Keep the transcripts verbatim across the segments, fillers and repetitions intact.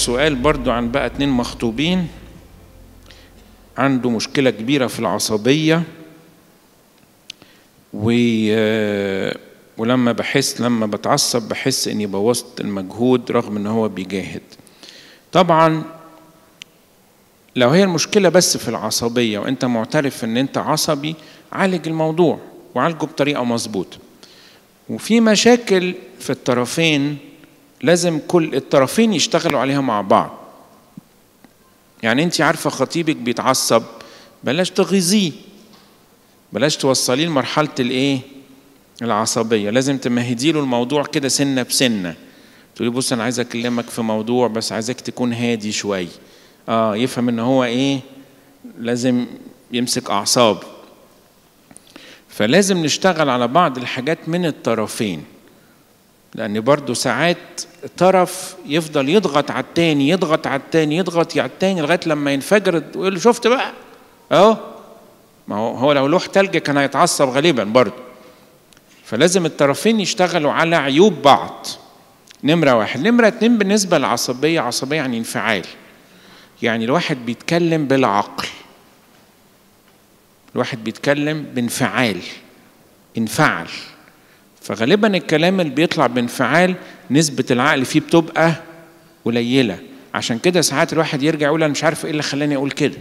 سؤال برضو عن بقى اتنين مخطوبين عنده مشكلة كبيرة في العصبية، و ولما بحس لما بتعصب بحس اني بوظت المجهود رغم ان هو بيجاهد. طبعا لو هي المشكلة بس في العصبية وانت معترف ان انت عصبي، عالج الموضوع وعالجه بطريقة مظبوطة. وفي مشاكل في الطرفين لازم كل الطرفين يشتغلوا عليها مع بعض. يعني انت عارفة خطيبك بيتعصب، بلاش تغيظيه، بلاش توصليه لمرحلة الايه العصبية، لازم تمهدي له الموضوع كده سنة بسنة. تقولي بص انا عايز اكلمك في موضوع بس عايزك تكون هادي شوي، اه يفهم ان هو ايه لازم يمسك اعصاب. فلازم نشتغل على بعض الحاجات من الطرفين، لان برضو ساعات طرف يفضل يضغط على التاني يضغط على التاني يضغط على التاني لغايه لما ينفجر ويقول له شفت بقى اهو. ما هو هو لو لوح تلج كان هيتعصب غالبا برضو. فلازم الطرفين يشتغلوا على عيوب بعض. نمره واحد. نمره اتنين، بالنسبه للعصبيه، عصبيه يعني انفعال، يعني الواحد بيتكلم بالعقل، الواحد بيتكلم بانفعال، انفعل. فغالبا الكلام اللي بيطلع بانفعال نسبة العقل فيه بتبقى قليلة. عشان كده ساعات الواحد يرجع يقول انا مش عارف ايه اللي خلاني اقول كده.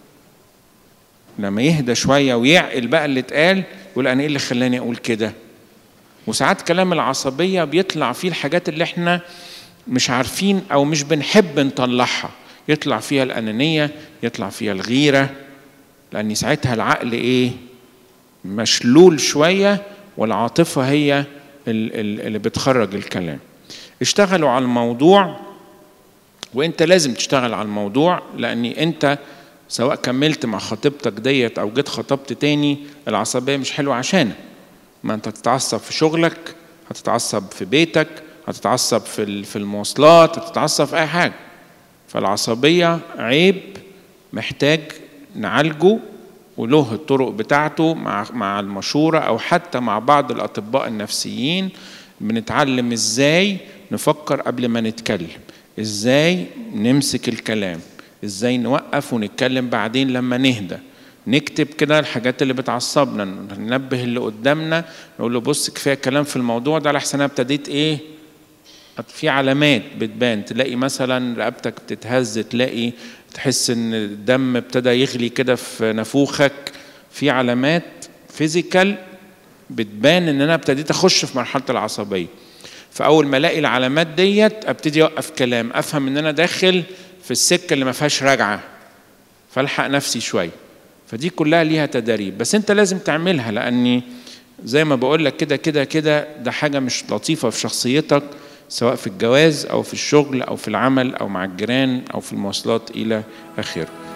لما يهدى شوية ويعقل بقى اللي اتقال يقول انا ايه اللي خلاني اقول كده. وساعات كلام العصبية بيطلع فيه الحاجات اللي احنا مش عارفين او مش بنحب نطلعها، يطلع فيها الأنانية، يطلع فيها الغيرة، لأن ساعتها العقل ايه مشلول شوية والعاطفة هي اللي بتخرج الكلام. اشتغلوا على الموضوع، وانت لازم تشتغل على الموضوع، لأن انت سواء كملت مع خطيبتك ديت او جيت خطبت تاني العصبية مش حلوة عشانك. ما انت هتتعصب في شغلك، هتتعصب في بيتك، هتتعصب في في المواصلات، هتتعصب في اي حاجة. فالعصبية عيب محتاج نعالجه، وله الطرق بتاعته مع مع المشورة أو حتى مع بعض الأطباء النفسيين. بنتعلم إزاي نفكر قبل ما نتكلم، إزاي نمسك الكلام، إزاي نوقف ونتكلم بعدين لما نهدى. نكتب كده الحاجات اللي بتعصبنا، ننبه اللي قدامنا، نقول له بص كفاية كلام في الموضوع ده لحسن أنا ابتديت إيه، في علامات بتبان، تلاقي مثلا رقبتك بتتهز، تلاقي تحس ان الدم ابتدى يغلي كده في نافوخك، في علامات فيزيكال بتبان ان انا ابتديت اخش في مرحله العصبيه. فاول ما الاقي العلامات ديت ابتدي اوقف كلام، افهم ان انا داخل في السكه اللي ما فيهاش رجعه، فالحق نفسي شويه. فدي كلها ليها تدريب، بس انت لازم تعملها، لاني زي ما بقول لك كده كده كده ده حاجه مش لطيفه في شخصيتك، سواء في الجواز أو في الشغل أو في العمل أو مع الجيران أو في المواصلات إلى آخره.